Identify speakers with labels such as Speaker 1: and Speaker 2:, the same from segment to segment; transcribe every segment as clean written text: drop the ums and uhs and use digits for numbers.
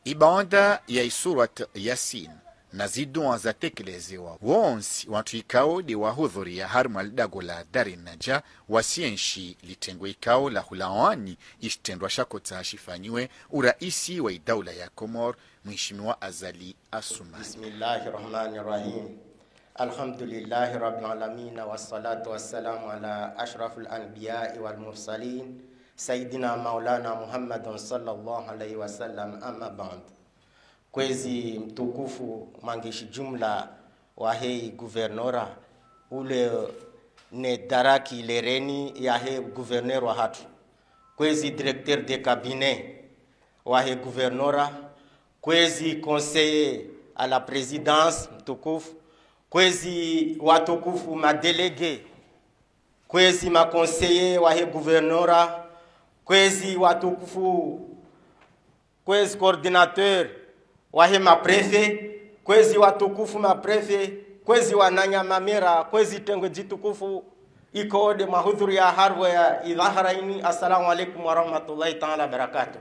Speaker 1: Ibada ya isurat Yasin na zidua zatekelezewa wonsi watu ikao de wahudhuria harma lidago la Dari Naja wasienshi litengwe ikao la hulawani ishtendwa shakota hashifanyiwe uraisi wa idaula ya Komor Mheshimiwa Azali Assoumani.
Speaker 2: Bismillahirrahmanirrahim. Alhamdulillahi rabbil alamin wassalatu wassalamu ala ashrafil anbiya'i wal mursalin Sayyidina Maulana Muhammadun sallallahu alayhi wasallam, amma ba'd. Kwezi mtukufu mangishi jumla wa hei guvernora ule ne daraki lereni ya hei gouverneur wa hatu. Kwezi directeur de cabinet wa hei guvernora, kwezi conseiller à la présidence mtukufu, kwezi watukufu ma délégué, kwezi ma conseiller wa hei guvernora, kwezi watukufu, kwezi coordinateur wahe ma prefet, kwezi watukufu ma prefet, kwezi wananya mamera, kwezi tengwe jitukufu iko de mahudhuri ya harwa ya idhaharaini. Assalamu alaikum wa rahmatullahi ta'ala barakatuh.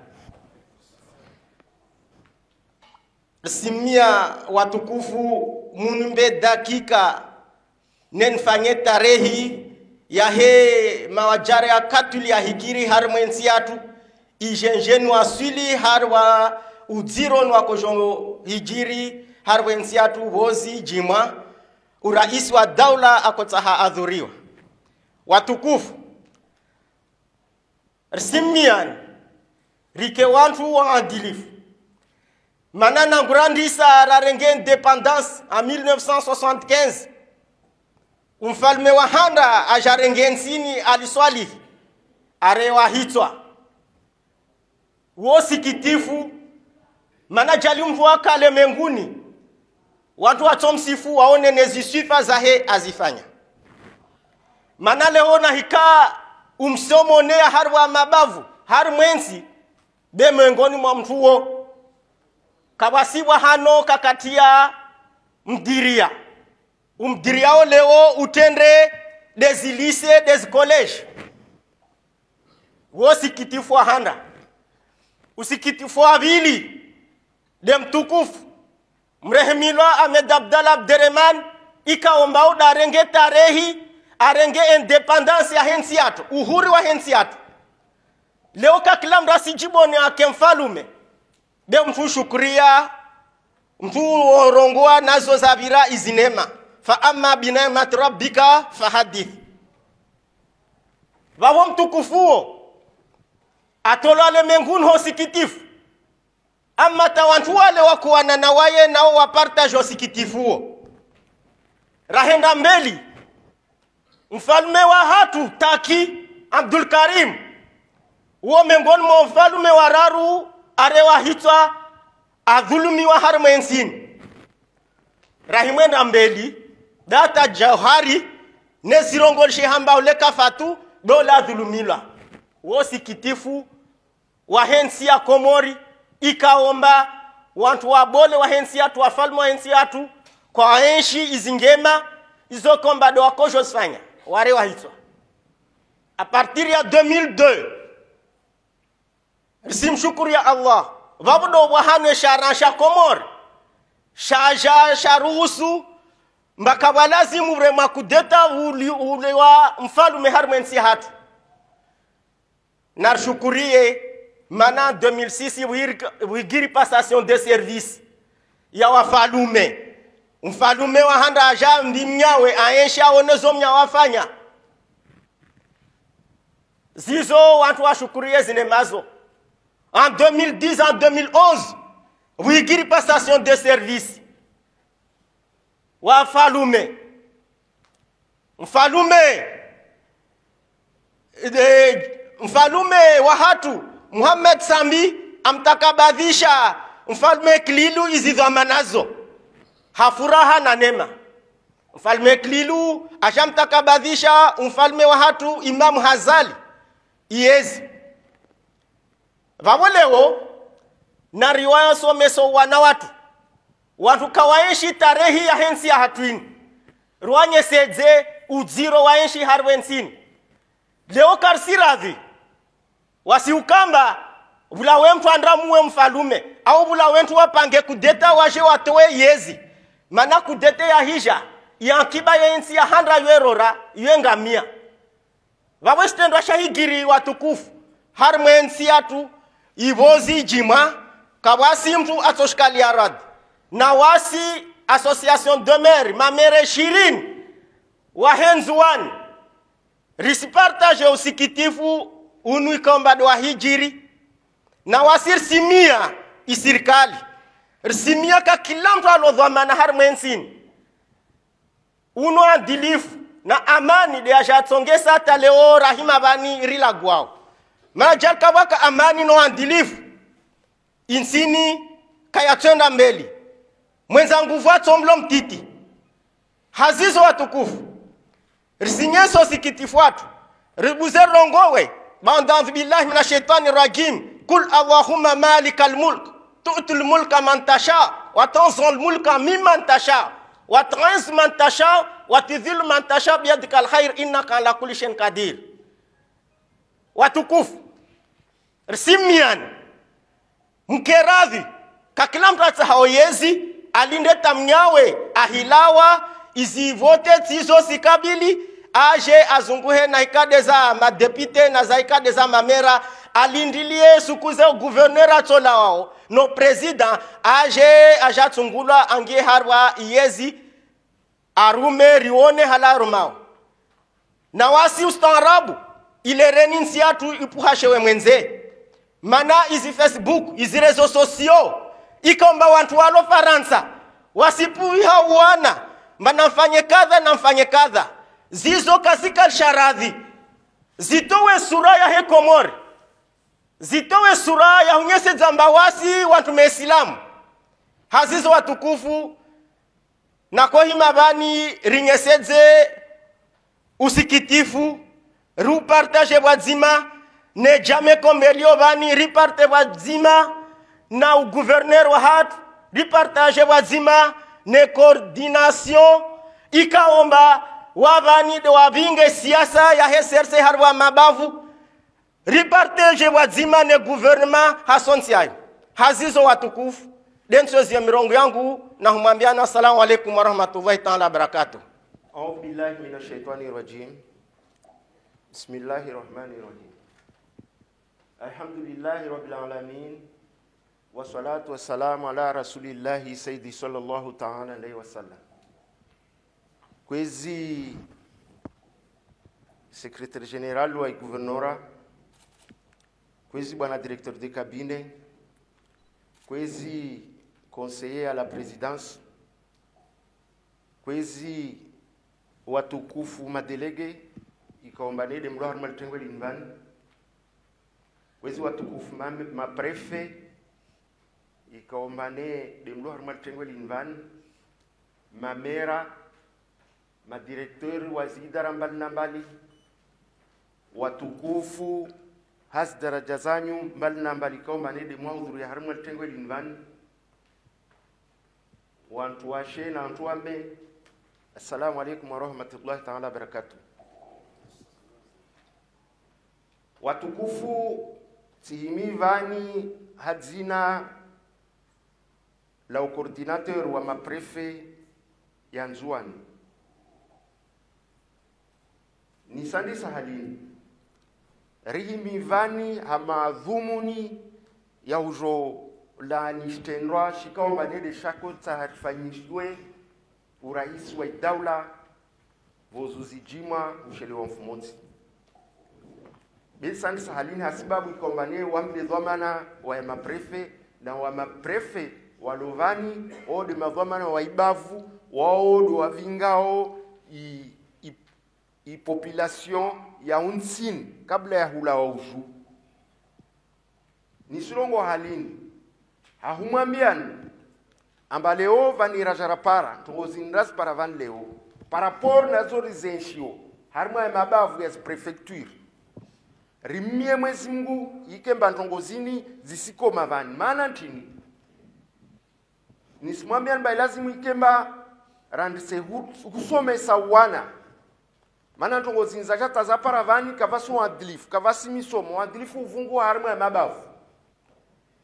Speaker 2: Simia watukufu munumbe dakika nenfanye tarehi ya he mawajare ya katuli ya higiri harmwensi yatu ijenjenu asili harwa udziro nwako jongo hijiri harwensi yatu wozi jima uraisi wa daula akotsaha adhuriwa watukufu simian rike wantu wa adilifu manana ngurandisa rarenge independance en 1975 umfalme wa handa ajarenge nsini aliswali arewa hitwa wosikitifu mana jali mvua kale menguni watu watomsifu waone nezisifa zahe azifanya. Mana leo na hika umsomonea harwa mabavu har mwensi be mengoni mwa mtuo kabasiwa hano kakatia mdiria umdiriao leo utendre des lycées des collèges wosikitifu wa handa usikitifu wa vili de mtukufu mrehemilwa Ahmed Abdallah Abderrahman ikaomba udarenge tarehi arenge independence ya hensi yatu uhuru wa hensi yatu leo kakila mrasi jibone ake mfalume de mtu shukria mtu orongoa nazo zavira izinema fa amma binamat rabbika fahadith. Wawo mtukufuo atola le mengun hosikitifu amma tawantu wale wakuwana na waye nao wapartage hosikitifuo rahenda mbeli mfalme wa hatu Taki Abdul Karim uo mengoni mwa mfalme wa raru arewa hitwa adhulumi wa harmensini rahimwenda mbeli data jauhari nesirongolshi hamba uleka fatu dola dhulumila wosikitifu wa hensi ya Komori ikaomba wantu wabole wa hensi yatu wafalme wa hensi yatu kwa enshi izingema izokomba do wakojo sfanya ware wa hitwa a partir ya 2002 simshukuru ya Allah vabudo wahane sharansha Komori sharuhusu mbaka walazimu vrema kudeta ule wa mfalume harmensi hatu narshukurie mana 2006 wigiri passation de service ya wafalume mfalume wa handa aja ndimnyawe aensha onezo mnya wafanya zizo watu washukurie zinemazo en 2010 en 2011 wigiri passation de service wafalume mfalume wa hatu Muhammad Sambi amtakabadhisha mfalme Klilu izidhamanazo hafuraha na nema. Mfalme Klilu ashamtakabadhisha mfalme wa hatu Imam Hazali iezi vawoleo na riwaya someso wana watu kawaenshi tarehi ya hensi ya hatuini ruanye sedze udziro waenshi harwensini leo karsiradhi wasiukamba bula wentu andramuwe mfalume au bula wentu wapange kudeta waje watowe yezi mana kudete ya hija yankiba yensi ya 100 eurora yengamia wawestendwa shahigiri watukufu harmwensi atu ivozi jima kawasi mtu atoshkali arad na wasi association de maire mamere shirin wahenzuan risipartage usikitifu unu ikombado wa hijiri na wasir simia isirikali simia ka kila mtu alodhamana harmensini uno andilifu na amani de ajatsongesa hata leo rahima bani rilagwao majal kawaka amani no andilifu insini kayatenda mbeli mwenzangu vatsomlo mtiti hazizo watukufu risinyeso sikitifu watu ribuzer rongowe ba'udhu billahi minash shaitani rajim kul allahumma malikal mulk tu'til mulka man tasha wa tanzul mulka mimman tasha wa tu'izz man tasha wa tudhillu man tasha biyadikal khair innaka ala kulli shay'in qadir watukufu risimian mkeradhi kakila mtu atahawezi alinde tamnyawe ahilawa izivote tizo sikabili aje azunguhe na ikade za madepite na za ikade za mamera alindilie sukuze gouverneur atola wao no president aje ajatsungula angie harwa yezi arume rione halarumao na wasi ustaarabu ile reninsi atu ipuhashewe mwenze mana izi Facebook izi rezo sosio ikomba wantu walo Faransa wasipuiha uana mana mfanye kadha na mfanye kadha zizo kasika sharadhi zitowe sura ya hekomori zitowe sura ya unyese zambawasi watu mesilamu hazizo watukufu na kohima bani ringeseze usikitifu rupartage wazima ne jame kombelio bani riparte wazima na gouverneur wa hatu ripartage wazima ne coordination ikaomba wabani de wabinge siasa ya heserse harwa mabavu ripartage wazima ne gouvernement hasonsiai hazizo watukufu denso zia mirongo yangu na humwambiana assalamu alaykum wa rahmatullahi ta'ala barakatuh
Speaker 3: a'udhu billahi minash shaitani rajim bismillahir rahmanir rahim alhamdulillahi rabbil alamin wassalatu wassalamu ala rasulillahi sayyidi sallallahu ta'ala alayhi wasallam kwezi secrétaire général wa gouvernora kwezi bwana directeur de cabinet kwezi conseiller à la présidence kwezi watukufu madelege ikaombane de mlo harmal tengwe linvan kwezi watukufu ma préfet ikaombane de mlo harmal tengwe linvan ma mera ma directeur wa zidara mbali na mbali watukufu has daraja zanyu mbali na mbali ikaombane de mwaudhuru ya harmal tengwe linvan wantu washe na wantu wambe assalamu alaikum wa rahmatullahi ta'ala barakatuh watukufu tihimi vani hadzina la coordinateur wa maprefe ya Nzuani ni sandi sahalini rihimi vani hama dhumuni ya ujo la nishtendwa shikaomba nede shako taharifanyishwe urais wa daula vozuzijima ushelewa mfumoti bisandi sahalini hasibabu ikombane wamle dhamana wa maprefe na wa maprefe walovani ode madhamana wa ibavu waodo wa vingao i population ya unsin kabla ya hula wa ushu nisulongo halini hahumwambiani amba leo vani rajarapara tungozindras para van leo par rapport na zori zenshio harma ya mabavu ya prefecture rimie mwezi Mungu ikemba ntongozini zisiko mavani maana ntini nisimwambiani bai lazimu ikemba randise husome sawana maana ntongozini za chata za para vani kavasu wadlifu kavasi misomo wadlifu uvungu harma ya mabavu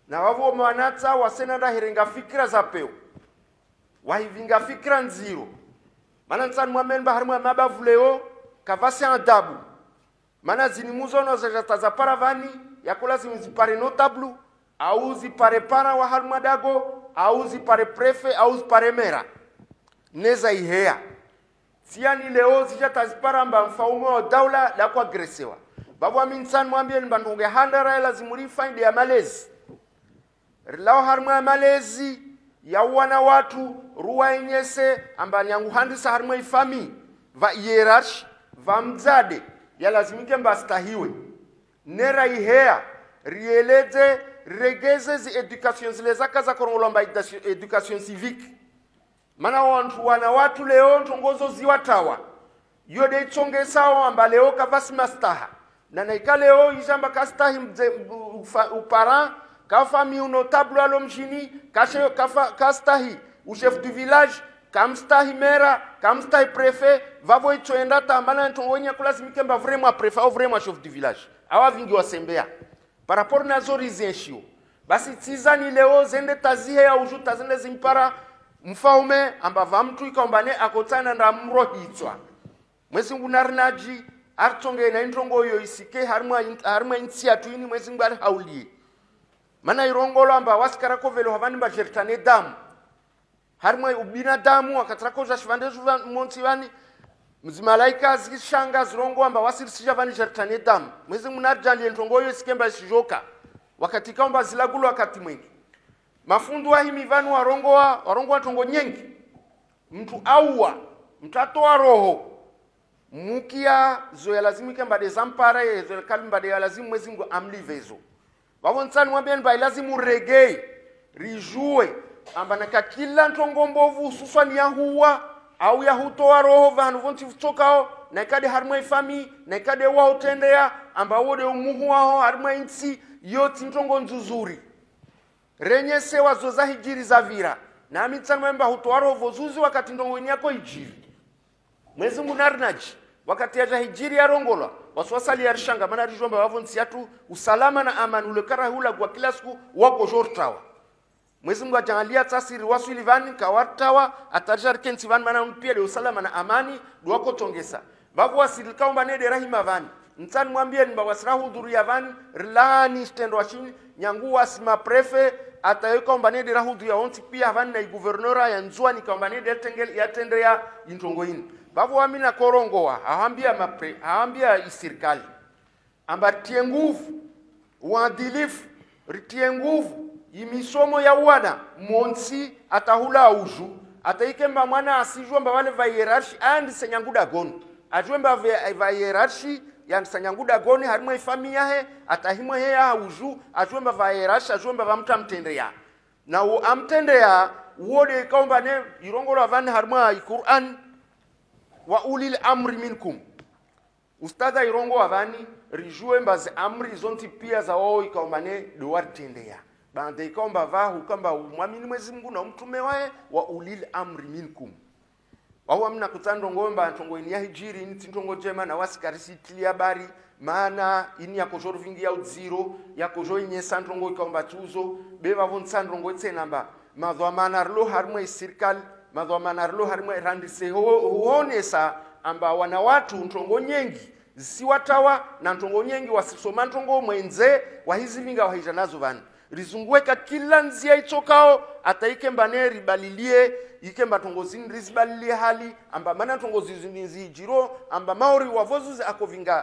Speaker 3: na wavo mwanatsa wasenanda hirenga fikira za peo wahivinga fikira nziro mana nsani mwamenba harimwa mabavu leo kavasi adabu mana zinimuzo no za paravani yakola zipare notable au zipare para wa harimwa dago au zipare prefe au zipare mera neza ihea siani leo zijatazipara mba mfaume wa daula la kwa gresewa babu aminsani mwambie nibandunge handara lazimuri fainde ya malezi lao harimwa ya malezi ya wana watu ruwa inyese ambani yangu handisa harimwa ifami va hierarchi va mzade ya lazimike mbastahiwe nera ihea rieleze regeze zi education zile zaka za korongolomba education civique mana wana watu leo ntongozo ziwatawa yode ichonge sawa amba leo kavasi mastaha na naika leo ijamba kastahi upara kafami unotable alo mjini kastahi chef du village kamstahi mera kamstahi prefet vavo ichoenda tambana ntongonya kulazimike mba vraiment prefet au vraiment chef du village awa vingi wasembea par rapport na zorizensio basi tizani leo zende tazihe ya ujuta zende zimpara mfaume amba vamtu ikaombane akotana nda mrohitswa mwezi ngunarinaji artonge na intongo yo isike harma intsia tuini mwezi ngari haulie mana irongolo amba wasikara kovelo havani ba jertane damu harma ubina damu akatrako za shvande juva montivani mzimalaika zishanga zirongo amba wasirisha vani jertane damu mwezi ngunarjali intongo yo isikemba shijoka wakati kaomba zilagulo wakati mwingi mafundu wa himi vanu warongo tongo nyengi mtu auwa mtatoa roho mukia zoya lazimu kemba de zampare zoya kalimba de lazimu mwezi ngu amlivezo babo nsani mwambeni ba lazimu reggae rijue ambanaka kila ntongo mbovu ususwa ni yahuwa au yahutoa roho vanu vonti futokao na ikade harmwe fami na ikade wao tendea amba wode umuhu wao harmwe insi yoti ntongo nzuzuri renye sewa zoza hijiri za vira na amitsani mwemba hutoa roho vozuzi wakati ndongo yako hijiri mwezi munarinaji wakati ya hijiri ya rongola waswasali ya rishanga mana rijomba wavonsi yatu usalama na amani ulekara hula kwa kila siku wako jortawa mwezi mungu ajangalia tasiri wasu ilivani kawartawa atajar kensi vani mana mpia de usalama na amani duwako tongesa babu wasilika umbanede rahima vani nsani mwambia ni bawasira hudhuru ya vani rilani stendo washini nyangu wasima prefe ataweka umbanede rahudhuru ya onti pia vani na iguvernora ya nzua nika umbanede ya tende ya intongoini babu wamina korongoa ahambia isirikali amba tie nguvu uadilifu ritie nguvu imisomo ya wana monsi atahula uju ataikemba mwana asijua mba wale va hierarchi andi senyanguda goni ajue mba va hierarchi ya senyanguda goni harimwe ifamia he atahimwe he ya uju ajue mba va hierarchi ajue mba vamta mtende ya na amtende ya uode ikaomba ne irongolo avani harimwe Qur'an wa ulil amri minkum ustada irongo avani rijue mbazi amri zonti pia za wao ikaombane duwar tendea bande ikaomba vahu kamba umwamini mwezi Mungu na mtume wae wa ulil amri minkum wao mna kutando ngomba ntongo ini ya hijiri ni ntongo jema na wasikarisi tili habari maana ini ya kojoro vingi ya uziro ya kojoro inye sandrongo ikaomba tuzo beba von sandrongo tsenamba madhamana rlo harmwe sirkal madhamana rlo harmwe randise huonesa amba wana watu ntongo nyengi zisiwatawa na ntongo nyengi wasisoma ntongo mwenze wa hizi vinga wa hijanazo vani rizungueka kila nzia itokao ataike mbaneri balilie ikemba tongozini rizibalilie hali amba mana tongozini zijiro amba maori wavozuze akovinga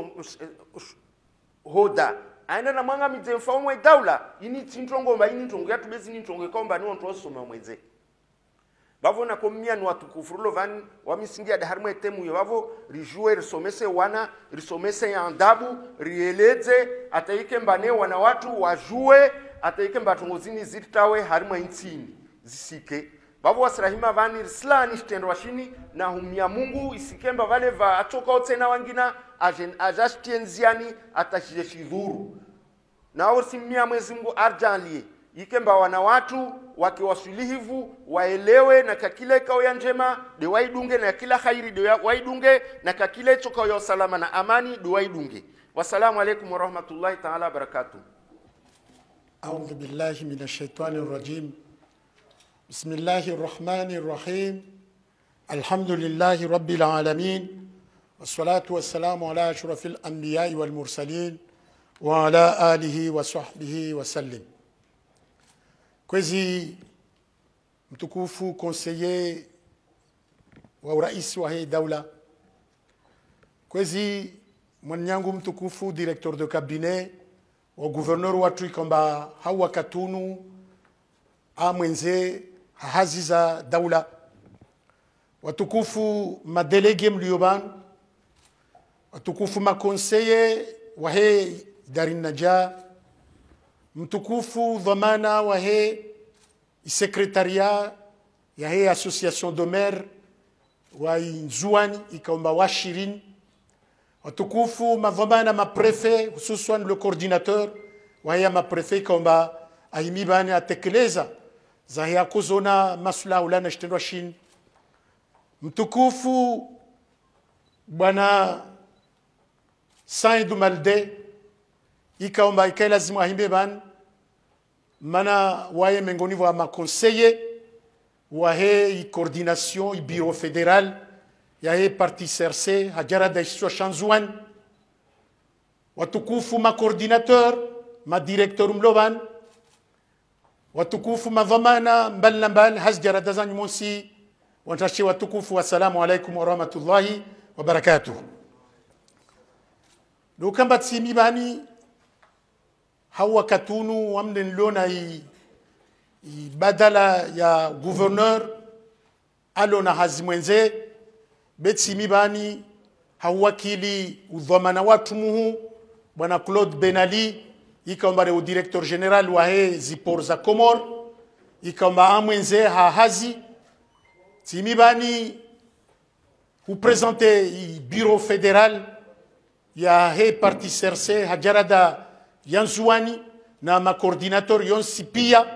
Speaker 3: hoda aenda na mwanga mizemfaumwe daula ini tintongo mba ini ntongo ya tubezi ni ntongo ikaomba ni ontosoma mwenze bavo na komia ni watukufurulo vani wamisingia da harmwe temu yo bavo rijue risomese wana risomese ya andabu rieleze ataike mbane wana watu wajue ataike mbatongozini zitawe harmwe intini zisike bavo wasirahima vani rislani shtendo washini na humia Mungu isikemba vale va atoka otena wangina ajashtienziani atashidhuru na usimia mwezi Mungu arjanlie ikemba wana watu wakiwasulihivu waelewe na kakile kao ya njema de waidunge na kila khairi de waidunge na kakile choko ya salama na amani de waidunge. Wassalamu alaikum warahmatullahi ta'ala barakatuh.
Speaker 4: أعوذ بالله من الشيطان الرجيم بسم الله الرحمن الرحيم الحمد لله رب العالمين والصلاة والسلام على أشرف الأنبياء والمرسلين وعلى آله وصحبه وسلم. Kwezi mtukufu conseiller wa urais wa hii daula, kwezi mwanyangu mtukufu directeur de cabinet wa gouverneur watu ikomba hawa katunu amwenze hazi za daula, watukufu madelege mlioban, watukufu makonseye wa hii Darin Naja, mtukufu dhamana wa hii secretariat ya hii association de maire wa Nzuani ikomba washirini, watukufu madhamana maprefe hususan le coordinateur wa hii maprefe ikomba ahimibani atekeleza za hii kuzona masula ulana shtendwa shin, mtukufu bwana Saïd Malde ikaomba ikae lazima ahimbe ban mana waye mengoni wa maconseiller wa he coordination i bureau fédéral ya he parti CRC hajara da iswa Shanzuan, watukufu ma coordinateur ma directeur mloban, watukufu ma dhamana mbal mbal hasjara da zanyu monsi wantashi, watukufu wassalamu alaikum wa rahmatullahi wa barakatuh. Dokamba tsimi bani hawa katunu wamne lona i badala ya gouverneur alona hazimwenze betsimi bani hawakili udhamana watu muhu bwana Claude Benali ikaomba u directeur general wa he zipor za Comor ikaomba amwenze hazi tsimi bani hu présenter i bureau fédéral ya he parti CRC hajarada Yanzuani na makoordinator yonsi pia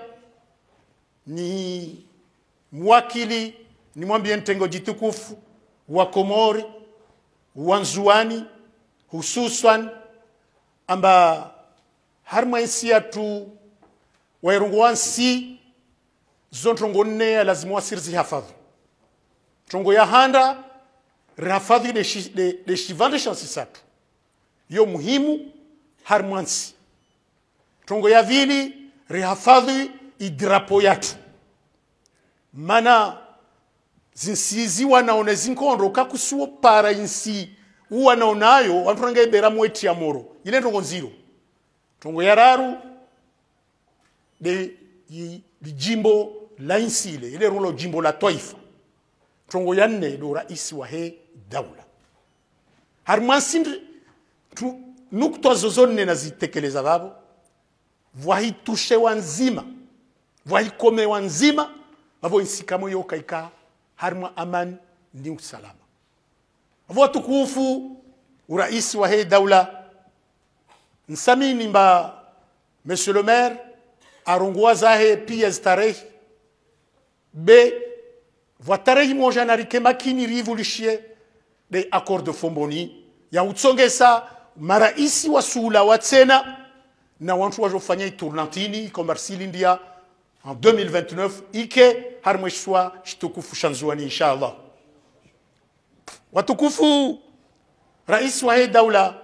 Speaker 4: ni mwakili ni mwambie ntengo jitukufu wa Komori wa Nzuani hususan amba harma isia tu wairungwansi zontrongo nne lazima wasirzi hafadhi trongo ya handa rafadhi de shivande chansi satu yo muhimu harmansi tongo ya vili rihafadhi idrapo yatu mana zinsizi wanaone zinkondo kakusuo para insi wanaonayo wanturanga ibera mweti ya moro ile tongo nziro tongo ya raru de jimbo la insile ile rulo jimbo la Taifa, tongo ya nne do raisi wa he daula harmansi tu nukta zozone na zitekeleza babo vahi tushe wanzima vahi kome wanzima babo insikamo yo kaika harma amani ni usalama babo tukufu urais wa hii daula nsamini mba monsieur le maire arongwa zahe pia starehe be vatarehi moja na rikema kini rivolishie de accord de Fomboni ya utsongesa maraisi wa sula wa tsena na wantu wajofanya tournantini commercial India en 2029 ike harmeshwa shtukufu Shanzuani inshallah. Watukufu rais wa hii daula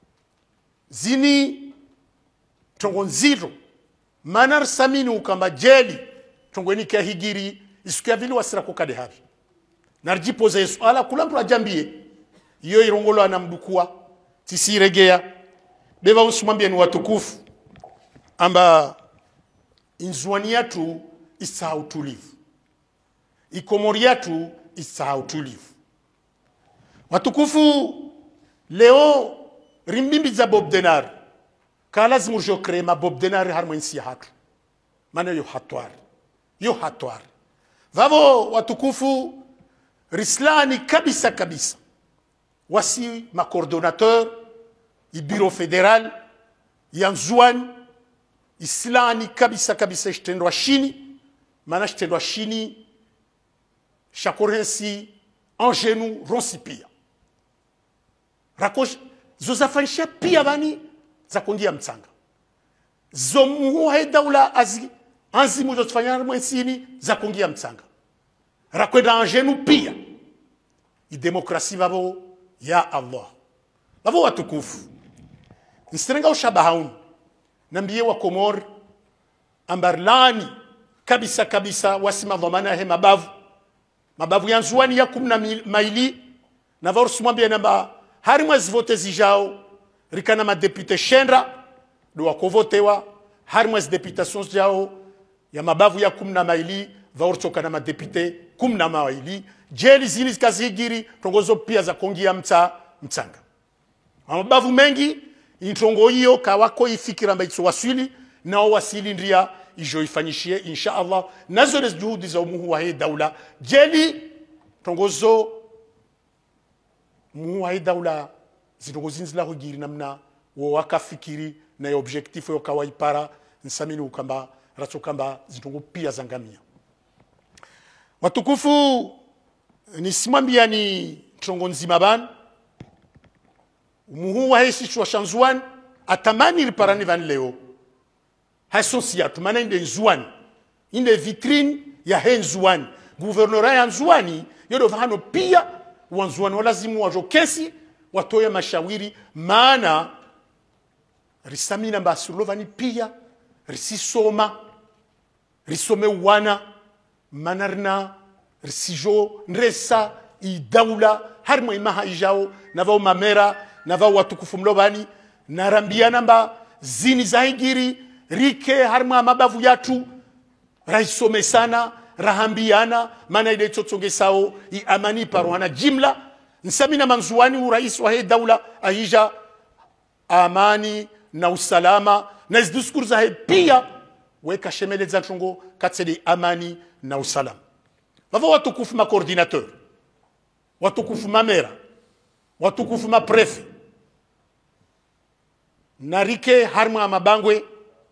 Speaker 4: zini tongo nziro manar samini ukamba jeli tongo ni kia higiri isukia vili wasira kukade havi narjipoza yesu ala kulampu ajambie iyo irongolo anamdukua tisiregea beba usumambia ni watukufu amba Nzuani yatu isa utulivu, Ikomori yatu isa utulivu. Watukufu leo rimbimbi za Bob Denar kala zimurjo krema Bob Denar harmwensi hatu maana yo hatwar vavo watukufu rislani kabisa kabisa wasi ma coordonnateur i bureau fédéral ya Nzuani islani kabisa kabisa shtendwa shini maana shtendwa shini shakorensi en genou ronsipia rakosh zozafanisha pia bani za kundia mtsanga zomu hai daula anzimu zotufanya mwensini za kongia mtsanga rakwenda anjenu pia idemokrasi vavo ya Allah vavo watukufu nsirenga ushabahaun nambiye wa Komor ambarlani kabisa kabisa wasima dhamana he mabavu ya nzuani ya 10 maili na vorsu mwambia namba hari mwezi vote zijao rikana madepute shendra do wakovotewa hari mwezi deputation zijao ya mabavu ya 10 maili vorsu kana madepute 10 maili jeli zili zikazigiri tongozo pia za kongia mtsanga mabavu mengi intongo hiyo kawako ifikira mbaitso waswili nao wasili ndia ijo ifanyishie insha Allah nazo les juhudi za umuhu wa hii daula jeli tongozo muhu wa hii daula zitongozi nzila hugiri namna wo wakafikiri na objectif yo kawaipara nsamini ukamba ratokamba zitongo pia zangamia watukufu nisimwambia ni tongo nzima ban umuhu wa hii sichwa shanzuan atamani riparani van leo hasosiatu maana inde nzuani inde vitrine ya henzuani guvernora ya nzuani yodo vahano pia wanzuani walazimu wajokesi watoye mashawiri maana risamina mbasulovani pia risisoma risome wana manarna risijo nresa idaula harimo imaha ijao navao mamera navao watukufu mlovani narambiana mba zini zahigiri rike harma mabavu yatu raisome sana rahambiana mana ile tsotsonge sao i amani parwana jimla nsamina manzuani urais wa hii daula ahija amani na usalama na discours za pia weka shemele za chongo katsedi amani na usalama bavo watukufu ma coordinateur watukufu mamera watukufu ma prefet na rike harma mabangwe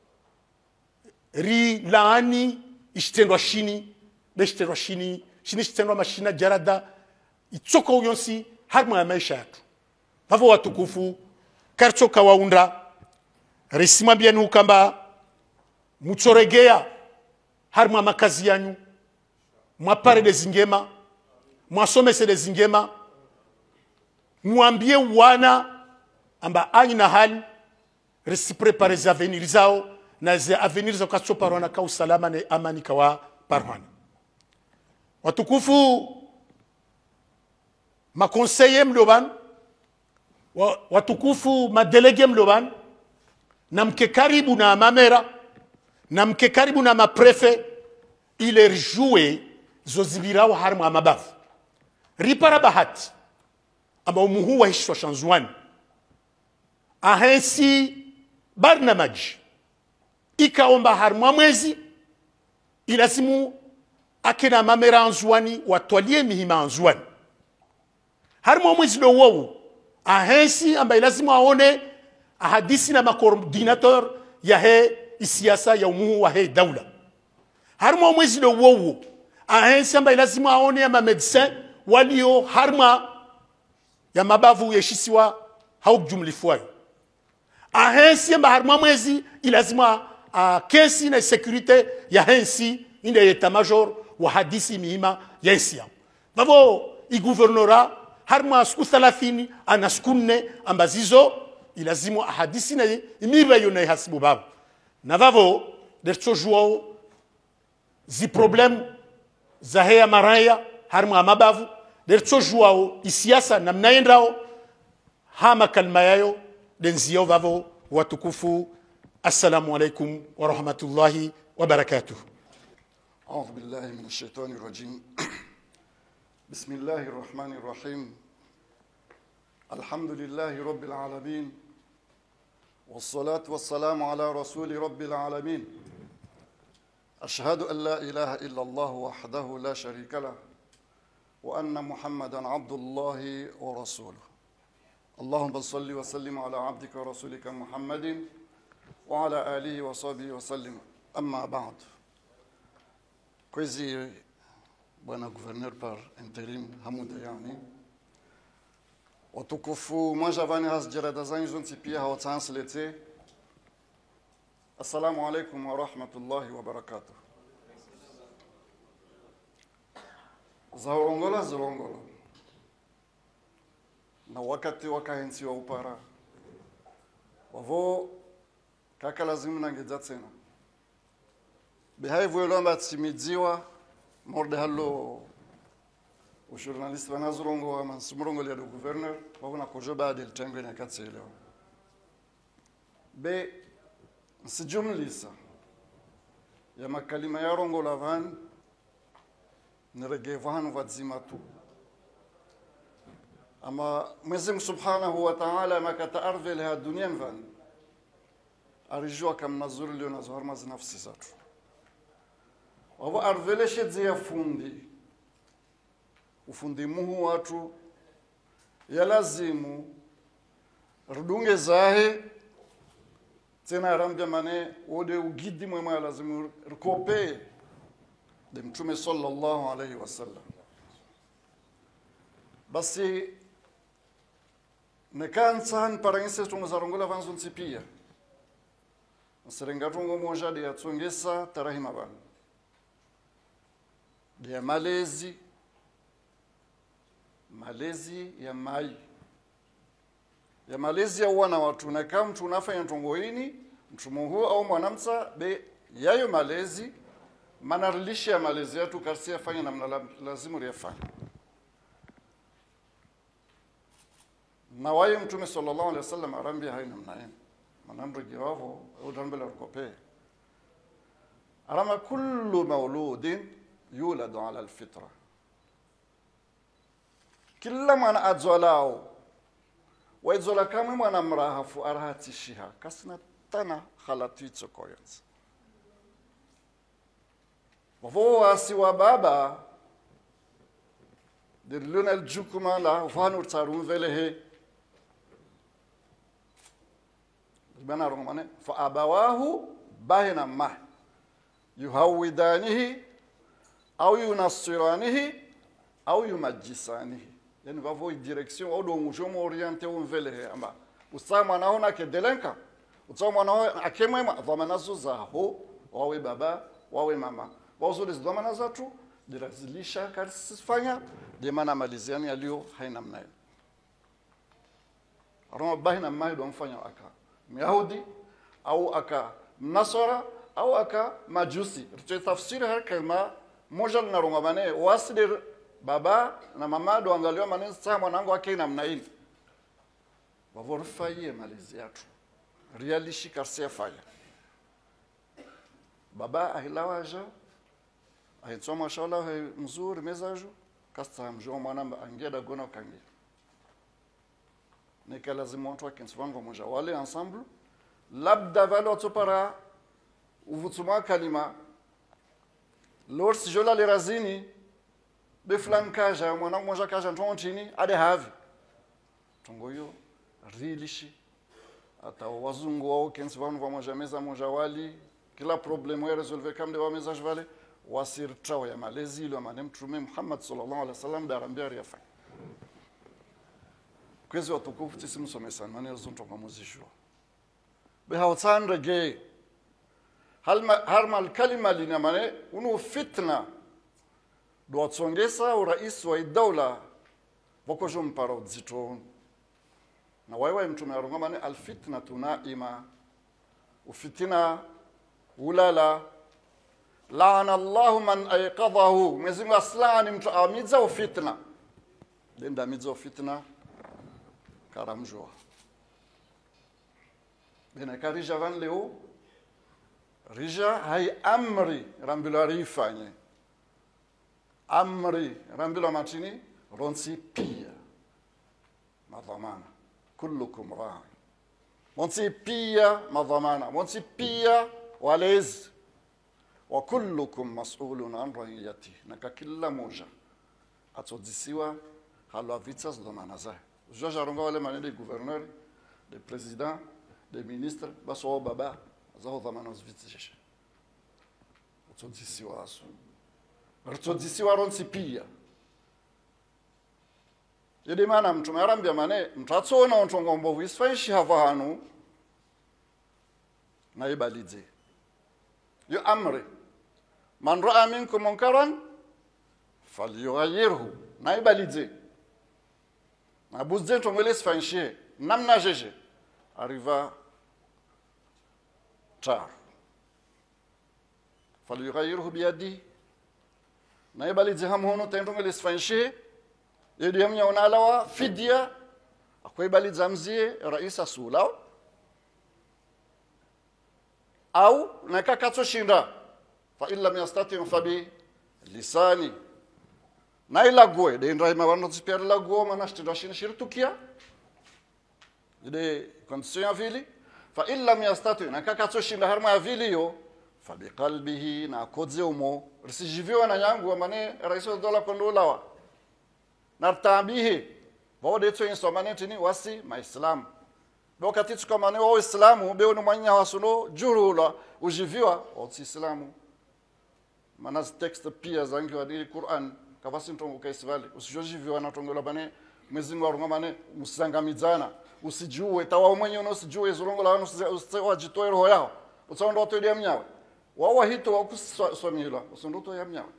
Speaker 4: ri laani ishtendwa shini beshtendwa shini ishtendwa mashina jarada itsoko uyonsi harma ya maisha yatu bavo watukufu karchoka waunda risima bianu ukamba mutsoregea harma makazi yanyu mwapare de zingema mwasomese de zingema mwambie wana amba anyi na hali risi prepare za avenir zao na ze avenir za katso parwana ka usalama na amani kawa parwana watukufu makonseye mloban watukufu madelege mloban na mke karibu na mamera na mke karibu na maprefe ile rjouer zozibirao harmu amabafu ripara bahati ama umuhu wa hishwa shanzuani ahensi barnamaji ikaomba harmu mwezi ilazimu akena mamera anzuani watwalie mihima anzuani harmu mwezi do wou ahensi amba ilazimu aone ahadisi na makoordinator ya he isiasa ya umuhu wa he daula harmu mwezi do wou ahensi amba ilazimu aone ya mamedecin walio harma ya mabavu yeshisiwa haukjumlifuayo ahensi amba harma mwezi ilazima kesi na securite ya hensi inde yeta major wa hadisi mihima ya ensia bavo iguvernora harma siku 30 ana siku 4 ambazizo ilazimu hadisi na imiba yona hasibu babu na vavo dercho juo zi problem za heya maraya harma mabavu dercho juo isiasa namnaendao hama kalma yayo denzio vavo watukufu السلام عليكم ورحمة الله وبركاته
Speaker 5: أعوذ بالله من الشيطان الرجيم بسم الله الرحمن الرحيم الحمد لله رب العالمين والصلاة والسلام على رسول رب العالمين أشهد أن لا إله إلا الله وحده لا شريك له وأن محمدا عبد الله ورسوله اللهم صل وسلم على عبدك ورسولك محمد وعلى آله وصحبه وسلم أما بعد كويزي بوانا gouverneur par intérim Hamouda yani watukufu manja vani has jarada zanyu zonti pia hawatsanslete Assalamu alaikum wa rahmatullahi wa barakatuh. Zaongola zilongola. Na wakati wakahensi wa upara. Wavo kaka lazimu nangeza tena. Behaivu yolamba tsimidziwa morde hallo journaliste wanazulongo wa mansumurongo ya gouverneur wavuna kojoba del tengo na katselewa. Be sijumlisa ya makalima ya rongo lavan niregevanu vadzimatu ama Mwenyezi Subhanahu wa Ta'ala makata ardhi la dunia van arijua kam nazuri leo na zohar maz nafsi zatu wapo ardhi le shedzi ya ufundi muhu watu ya lazimu rudunge zahe tena rambia mane wode ugidi mwema lazimu rikope de mtume sallallahu alayhi wasallam basi nekansan parangise tungozarongola vanzo nsipia nserengatungo moja de yatsongesa tarahima bana de malezi ya mai ya malezi ya wana watu na kama mtu unafanya ntongoini mtumo huo au mwanamsa be yayo malezi manarlisha ya malezi yetu kasi afanye namna lazimu yafanye na waye mtume sallallahu alaihi wasallam arambia haina mnaen manamro jawavo au dambela rukope arama kullu mauludin yuladu ala alfitra kila mwana adzolao waizola kamwe mwana mrahafu arahatishiha kasina tana khalatitso koyens wavo wasi wa baba dirluna aljukuma la vanu tsarun velehe bana romane fa abawahu bahina ma yuhawidanihi au yunassiranihi au yumajjisanihi yani vavo direction au do mujomo orienté on velehe amba usama naona ke delenka usama naona akemwema dhamanazo zaho wawe baba wawe mama wazo dhamana zatu dirazilisha karisifanya de mana maliziani alio haina mnayo aroma bahina mai do mfanya aka Myahudi au aka Nasara au aka Majusi. Tafsiri har kalma moja linarunga mane wasidir baba na mama do angaliwa mane saa mwanangu wake namna hii. Wavorfaye malezi yatu. Realishi karsia fanya. Baba ahilawaja ahitsoma mashallah mzuri mezaju kasta mjo mwanamba angeda gona kangi. Nika lazima watu wakinsivango moja wale ensemble labda valo tupara uvutuma kalima lors jola le razini be flankaja mwana moja kaja ntontini ade havi tongoyo rilishi ata wazungu wao kinsivango wa moja meza moja wali kila problemu ya resolve kamde wa message vale wasir trawo ya malezi ilo manem trume Muhammad sallallahu alaihi wasallam darambia riafa kwezi watukufu tisi msomesana maneno zonto kwa muzisho behawtan rege harma kalima linamane unu fitna do tsongesa urais wa dawla boko jomparo zito na waiwa mtume aronga mane alfitna tunaima ufitina ulala laana Allah man ayqadhahu mwezimu aslani mtu amiza ufitna denda amiza ufitna karamjwa bena karija van leo rija hay amri rambilo rifanye amri rambilo matini ronsi pia madhamana kullukum ra'i ronsi pia madhamana ronsi pia walez wa kullukum mas'ulun an ra'iyati naka kila moja atodisiwa halwa vitsas dhamana zake Georges Aronga wale manene des gouverneurs, des présidents, des ministres, baso baba, zaho dhamana zvitishe. Utsodisiwa asu. Utsodisiwa ronsi pia. Yede mana mtume arambia mane mtatsona ontongo mbovu isfaishi hava hanu. na ibalize yo amri man raa minkum munkaran falyughayyirhu na ibalize na buzze tongole sfanshie namna jeje arriva tar falyughayyirhu biyadi na ibalize hamhono tentongole sfanshie yedi yamnya onalawa fidia akwai baliza mzie raisa sulao au nakakatso shinda fa illa yastati fa bi lisani na ila goe de ndrai ma wano tsiper la go mana shtindo shin shirtukia de condition vili fa illa yastati nakakatso shinda harma vili yo fa bi qalbihi na kodze umo risijiviwa na yangu mane raiso dola kondolawa nartambihi bode tso insomane ni wasi maislam wakati tukamane wa Uislamu beo no mwanya wasuno jurula ujiviwa wa Uislamu mana text pia zangi wa Qur'an kavasi ntongo kaisvali usijojiviwa na tongola bane mwezingu wa mane musangamizana usijue tawa mwenye usijue zulongo la usijitoe roho yao utsaondo to ile mnyawe wawa hito wa kusomila usundoto ya mnyawe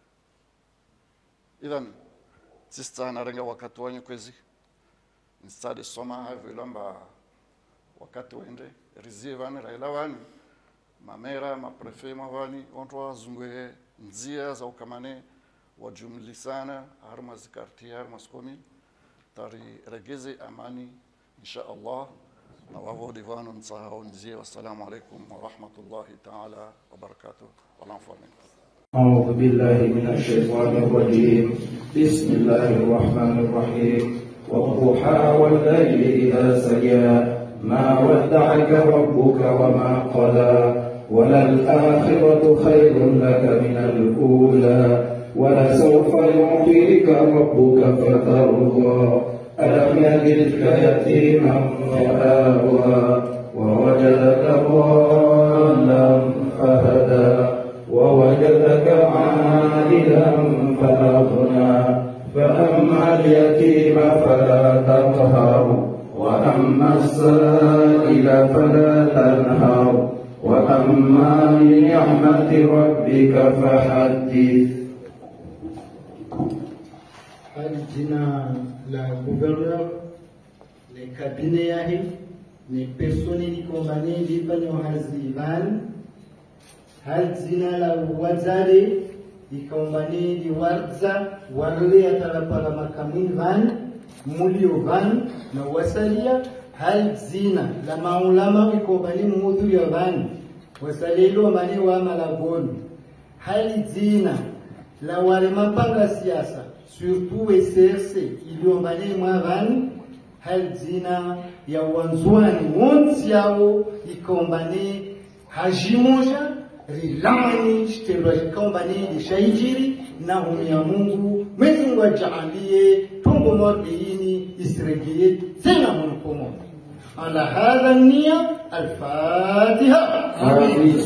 Speaker 5: idhan sista narenga wakati wanyu kwezi nsade soma havi lamba wakati wende rizivani railawani mamera maprefe mavani onto wazungwe nzia za ukamane wajumlisana harma zikarti harma skomi tari regeze amani insha Allah na wavo divano nsahao nzia. Wassalamu alaikum wa rahmatullahi ta'ala wa barakatuh.
Speaker 6: أعوذ بالله من الشيطان الرجيم بسم الله الرحمن الرحيم والضحى والليل إذا سجى ما ودعك ربك وما قلى وللآخرة خير لك من الأولى ولسوف يعطيك ربك فترضى ألم يجدك يتيما فآوى ووجدك ضالا فهدى ووجدك عائلا فأغنى فأما اليتيم فلا تقهر وأما السائل فلا تنهر وأما بنعمة ربك فحدث.
Speaker 7: Jina la gouverneur, les cabinets, les personnes qui condamnées, les panneaux hal zina la wazari ikaombani di warza warli atalapala makamin van mulio van na wasalia hal zina la maulama ikaombani mudhu ya van wasalilo mani wa malaboni hal zina la wale mapanga siasa surtout SRC iliombani mwa van hal zina ya wanzuani wonsi yao ikaombani hajimoja rilani shtelwa ikombani lishaijiri na humia Mungu Mwenyezi Mungu ajalie tumbo mwabiini isirejee tena mkomo ala hadha nia al-Fatiha. Amin.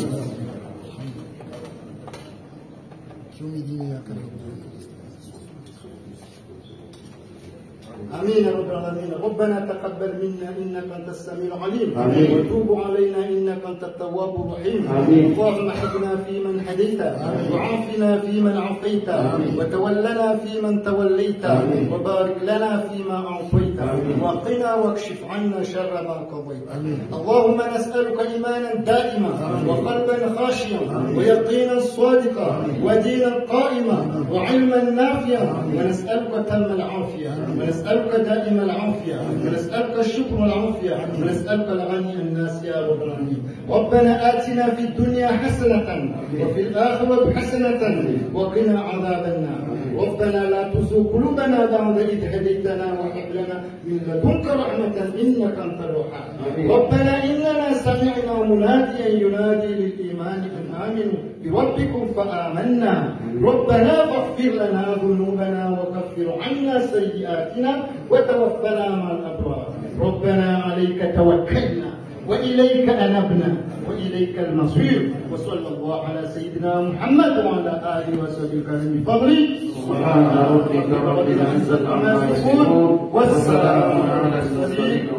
Speaker 7: آمين يا رب العالمين. ربنا تقبل منا إنك أنت السميع العليم وتوب علينا إنك أنت التواب الرحيم. اللهم اهدنا فيمن هديت وعافنا فيمن عافيت وتولنا فيمن توليت وبارك لنا فيما أعطيت وقنا واكشف عنا شر ما قضيت. اللهم نسألك إيمانا دائما وقلبا خاشعا ويقينا صادقا ودينا قائما وعلما نافعا ونسألك تم العافية ونسألك دائم العافية ونسألك الشكر والعافية ونسألك الغني الناس يا رب العالمين. ربنا آتنا في الدنيا حسنة وفي الآخرة حسنة وقنا عذاب النار. ربنا لا تزغ قلوبنا بعد إذ هديتنا وهب لنا من لدنك رحمة إنك أنت الوهاب. ربنا إننا سمعنا مناديا ينادي للإيمان أن آمنوا بربكم فآمنا. ربنا فاغفر لنا ذنوبنا وكفر عنا سيئاتنا وتوفنا مع الأبرار. ربنا عليك توكلنا وإليك أنبنا وإليك المصير. وصلى الله على سيدنا محمد وعلى آله وصحبه بفضله. سبحان ربك رب العزة عما يصفون والسلام على المرسلين.